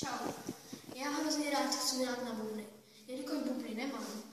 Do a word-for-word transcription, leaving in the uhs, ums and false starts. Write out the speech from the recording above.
Čau. Já hrozně rád chci hrát na bubny. Jelikož bubny nemám,